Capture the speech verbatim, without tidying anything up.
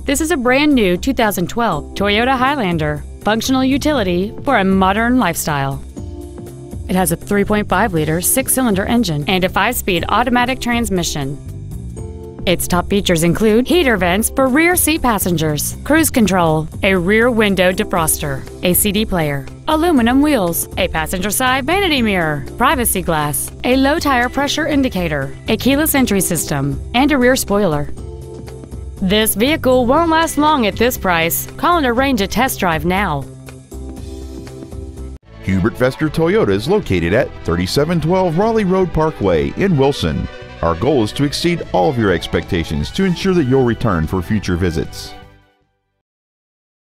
This is a brand new two thousand twelve Toyota Highlander, functional utility for a modern lifestyle. It has a three point five liter six-cylinder engine and a five-speed automatic transmission. Its top features include heater vents for rear seat passengers, cruise control, a rear window defroster, a C D player, aluminum wheels, a passenger side vanity mirror, privacy glass, a low tire pressure indicator, a keyless entry system, and a rear spoiler. This vehicle won't last long at this price. Call and arrange a test drive now. Hubert Vester Toyota is located at thirty-seven twelve Raleigh Road Parkway in Wilson. Our goal is to exceed all of your expectations to ensure that you'll return for future visits.